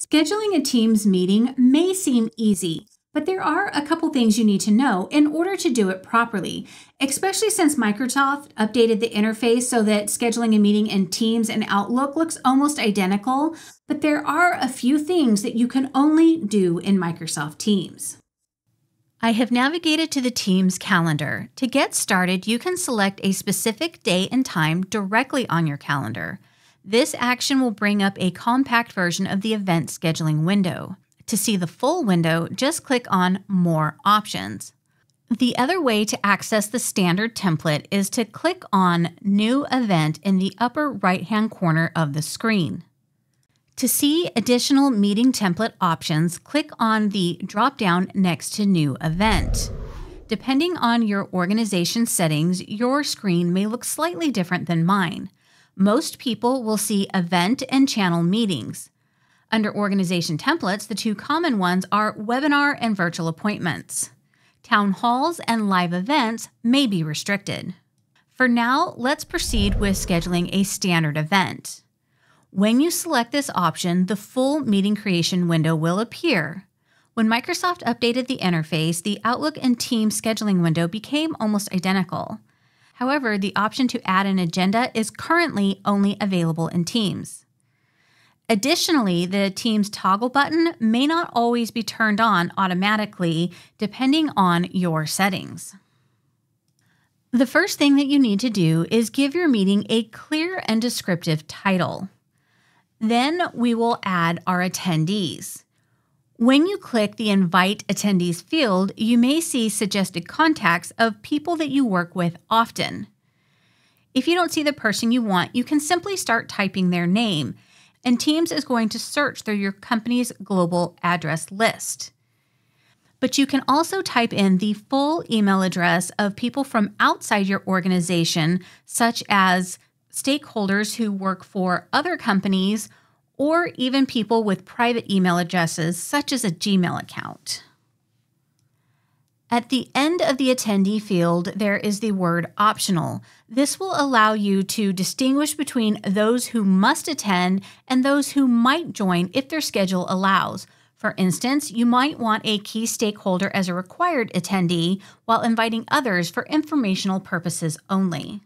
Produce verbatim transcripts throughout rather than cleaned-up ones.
Scheduling a Teams meeting may seem easy, but there are a couple things you need to know in order to do it properly, especially since Microsoft updated the interface so that scheduling a meeting in Teams and Outlook looks almost identical, but there are a few things that you can only do in Microsoft Teams. I have navigated to the Teams calendar. To get started, you can select a specific day and time directly on your calendar. This action will bring up a compact version of the event scheduling window. To see the full window, just click on More Options. The other way to access the standard template is to click on New Event in the upper right-hand corner of the screen. To see additional meeting template options, click on the drop-down next to New Event. Depending on your organization settings, your screen may look slightly different than mine. Most people will see Event and Channel Meetings. Under Organization Templates, the two common ones are Webinar and Virtual Appointments. Town halls and live events may be restricted. For now, let's proceed with scheduling a standard event. When you select this option, the full meeting creation window will appear. When Microsoft updated the interface, the Outlook and Teams scheduling window became almost identical. However, the option to add an agenda is currently only available in Teams. Additionally, the Teams toggle button may not always be turned on automatically depending on your settings. The first thing that you need to do is give your meeting a clear and descriptive title. Then we will add our attendees. When you click the Invite Attendees field, you may see suggested contacts of people that you work with often. If you don't see the person you want, you can simply start typing their name, and Teams is going to search through your company's global address list. But you can also type in the full email address of people from outside your organization, such as stakeholders who work for other companies, or even people with private email addresses, such as a Gmail account. At the end of the attendee field, there is the word optional. This will allow you to distinguish between those who must attend and those who might join if their schedule allows. For instance, you might want a key stakeholder as a required attendee while inviting others for informational purposes only.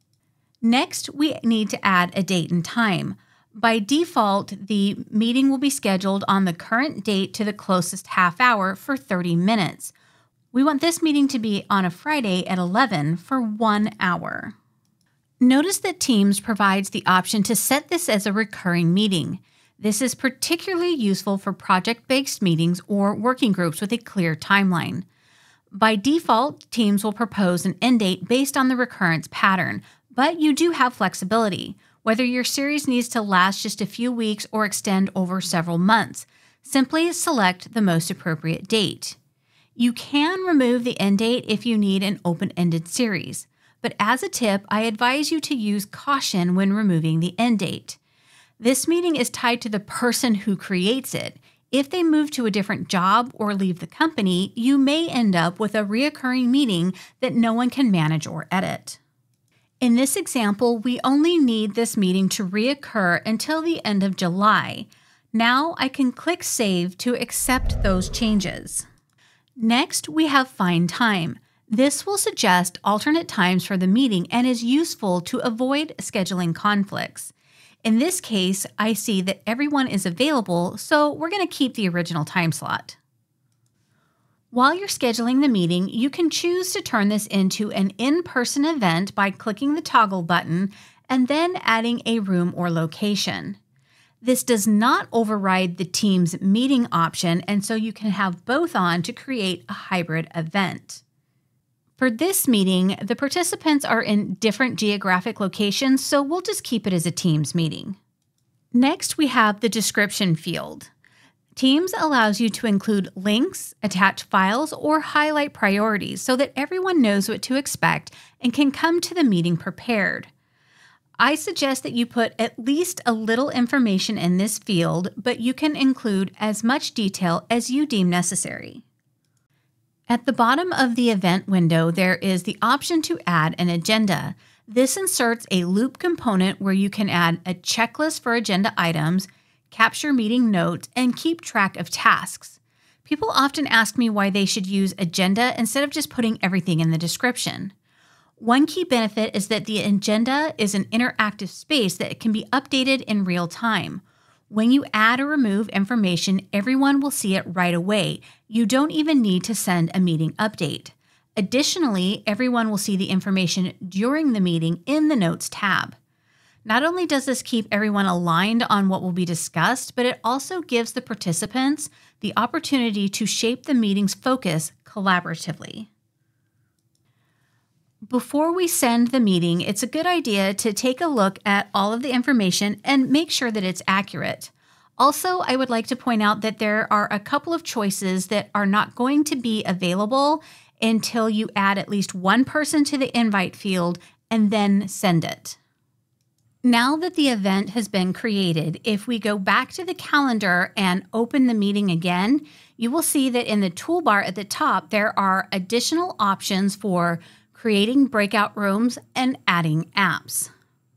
Next, we need to add a date and time. By default, the meeting will be scheduled on the current date to the closest half hour for thirty minutes. We want this meeting to be on a Friday at eleven for one hour. Notice that Teams provides the option to set this as a recurring meeting. This is particularly useful for project-based meetings or working groups with a clear timeline. By default, Teams will propose an end date based on the recurrence pattern, but you do have flexibility. Whether your series needs to last just a few weeks or extend over several months, simply select the most appropriate date. You can remove the end date if you need an open-ended series, but as a tip, I advise you to use caution when removing the end date. This meeting is tied to the person who creates it. If they move to a different job or leave the company, you may end up with a reoccurring meeting that no one can manage or edit. In this example, we only need this meeting to reoccur until the end of July. Now I can click Save to accept those changes. Next, we have Find Time. This will suggest alternate times for the meeting and is useful to avoid scheduling conflicts. In this case, I see that everyone is available, so we're going to keep the original time slot. While you're scheduling the meeting, you can choose to turn this into an in-person event by clicking the toggle button and then adding a room or location. This does not override the Teams meeting option, and so you can have both on to create a hybrid event. For this meeting, the participants are in different geographic locations, so we'll just keep it as a Teams meeting. Next, we have the description field. Teams allows you to include links, attach files, or highlight priorities so that everyone knows what to expect and can come to the meeting prepared. I suggest that you put at least a little information in this field, but you can include as much detail as you deem necessary. At the bottom of the event window, there is the option to add an agenda. This inserts a loop component where you can add a checklist for agenda items, capture meeting notes, and keep track of tasks. People often ask me why they should use agenda instead of just putting everything in the description. One key benefit is that the agenda is an interactive space that can be updated in real time. When you add or remove information, everyone will see it right away. You don't even need to send a meeting update. Additionally, everyone will see the information during the meeting in the Notes tab. Not only does this keep everyone aligned on what will be discussed, but it also gives the participants the opportunity to shape the meeting's focus collaboratively. Before we send the meeting, it's a good idea to take a look at all of the information and make sure that it's accurate. Also, I would like to point out that there are a couple of choices that are not going to be available until you add at least one person to the invite field and then send it. Now that the event has been created, if we go back to the calendar and open the meeting again, you will see that in the toolbar at the top, there are additional options for creating breakout rooms and adding apps.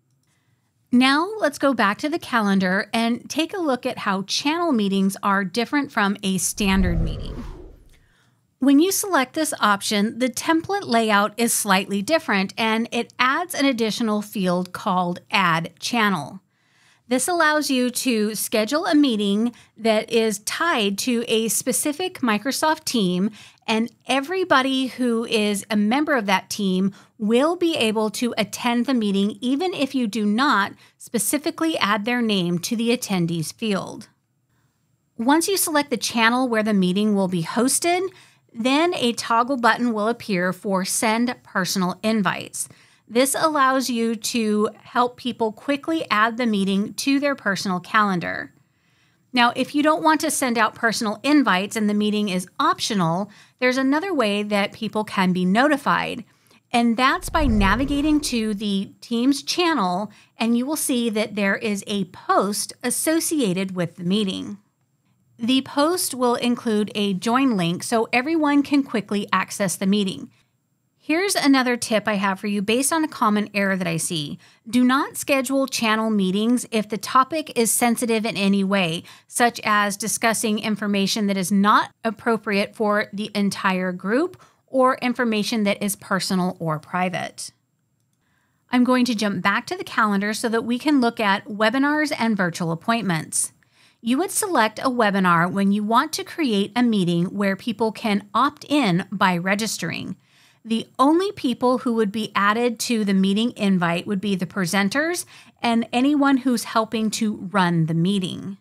Now let's go back to the calendar and take a look at how channel meetings are different from a standard meeting. When you select this option, the template layout is slightly different and it adds an additional field called Add Channel. This allows you to schedule a meeting that is tied to a specific Microsoft team, and everybody who is a member of that team will be able to attend the meeting even if you do not specifically add their name to the attendees field. Once you select the channel where the meeting will be hosted, then a toggle button will appear for Send Personal Invites. This allows you to help people quickly add the meeting to their personal calendar. Now, if you don't want to send out personal invites and the meeting is optional, there's another way that people can be notified, and that's by navigating to the Teams channel, and you will see that there is a post associated with the meeting. The post will include a join link so everyone can quickly access the meeting. Here's another tip I have for you based on a common error that I see. Do not schedule channel meetings if the topic is sensitive in any way, such as discussing information that is not appropriate for the entire group or information that is personal or private. I'm going to jump back to the calendar so that we can look at webinars and virtual appointments. You would select a webinar when you want to create a meeting where people can opt in by registering. The only people who would be added to the meeting invite would be the presenters and anyone who's helping to run the meeting.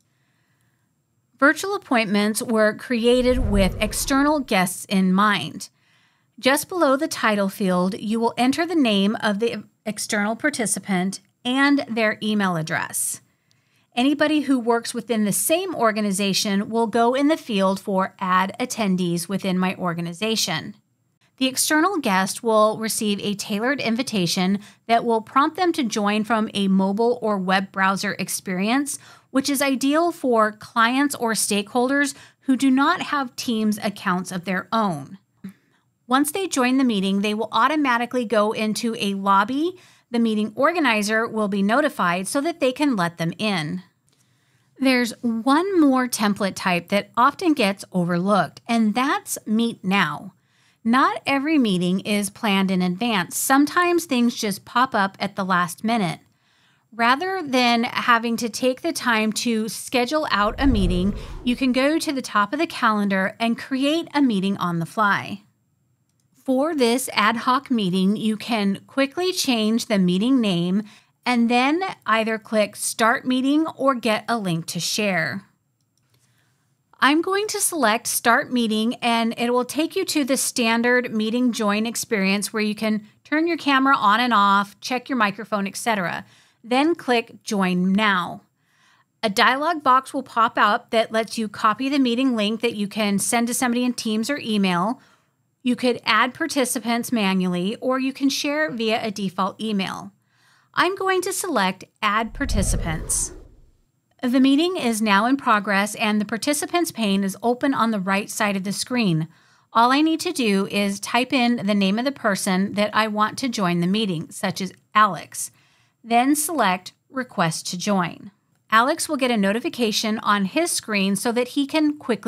Virtual appointments were created with external guests in mind. Just below the title field, you will enter the name of the external participant and their email address. Anybody who works within the same organization will go in the field for Add Attendees within my organization. The external guest will receive a tailored invitation that will prompt them to join from a mobile or web browser experience, which is ideal for clients or stakeholders who do not have Teams accounts of their own. Once they join the meeting, they will automatically go into a lobby. The meeting organizer will be notified so that they can let them in. There's one more template type that often gets overlooked, and that's Meet Now. Not every meeting is planned in advance. Sometimes things just pop up at the last minute. Rather than having to take the time to schedule out a meeting, you can go to the top of the calendar and create a meeting on the fly. For this ad hoc meeting, you can quickly change the meeting name and then either click Start Meeting or get a link to share. I'm going to select Start Meeting, and it will take you to the standard meeting join experience where you can turn your camera on and off, check your microphone, et cetera. Then click Join Now. A dialog box will pop up that lets you copy the meeting link that you can send to somebody in Teams or email. You could add participants manually, or you can share via a default email. I'm going to select Add Participants. The meeting is now in progress and the participants pane is open on the right side of the screen. All I need to do is type in the name of the person that I want to join the meeting, such as Alex. Then select Request to Join. Alex will get a notification on his screen so that he can quickly